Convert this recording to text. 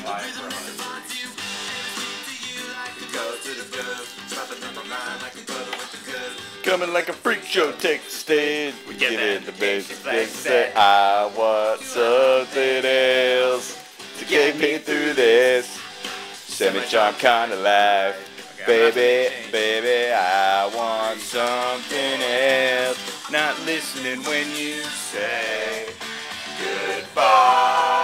Flying for 100 Coming like a freak show, take the stage. We give it the basics. They say, I want something else to get me through this semi-charm kind of life. Baby, baby, I want something else. Not listening when you say goodbye.